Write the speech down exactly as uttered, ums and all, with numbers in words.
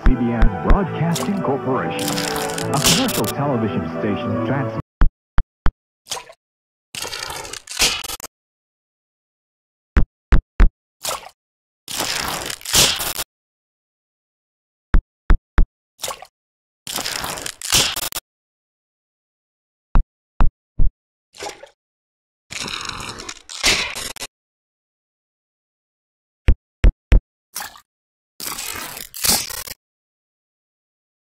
B B N Broadcasting Corporation, a commercial television station transmitting